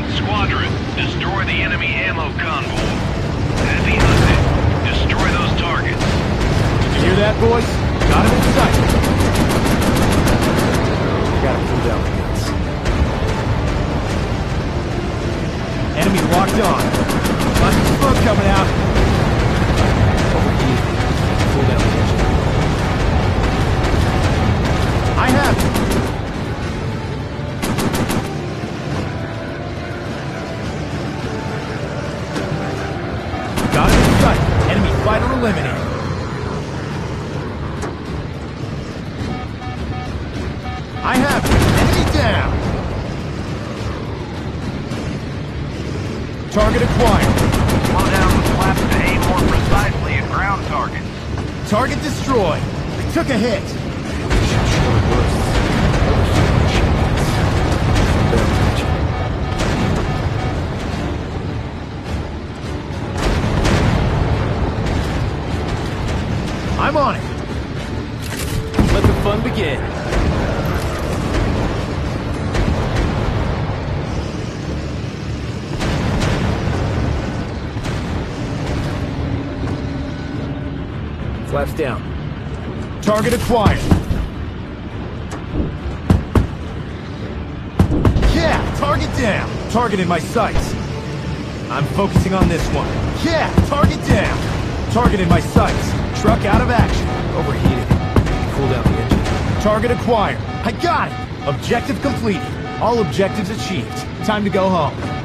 Squadron, destroy the enemy ammo convoy. Heavy hunting. Destroy those targets. You hear that, boys? Got him in sight. Gotta pull down the guns. Enemy locked on. Lots of smoke coming out. Overheated. Pull down the engine. I have it. Got him in sight. Enemy fighter eliminated. I have it. Enemy down. Target acquired. Slow down the flaps to aim more precisely at ground targets. Target destroyed. We took a hit. I'm on it. Let the fun begin. Flaps down. Target acquired. Yeah, target down. Target in my sights. I'm focusing on this one. Yeah, target down. Target in my sights. Truck out of action. Overheated. Cool down the engine. Target acquired. I got it. Objective completed. All objectives achieved. Time to go home.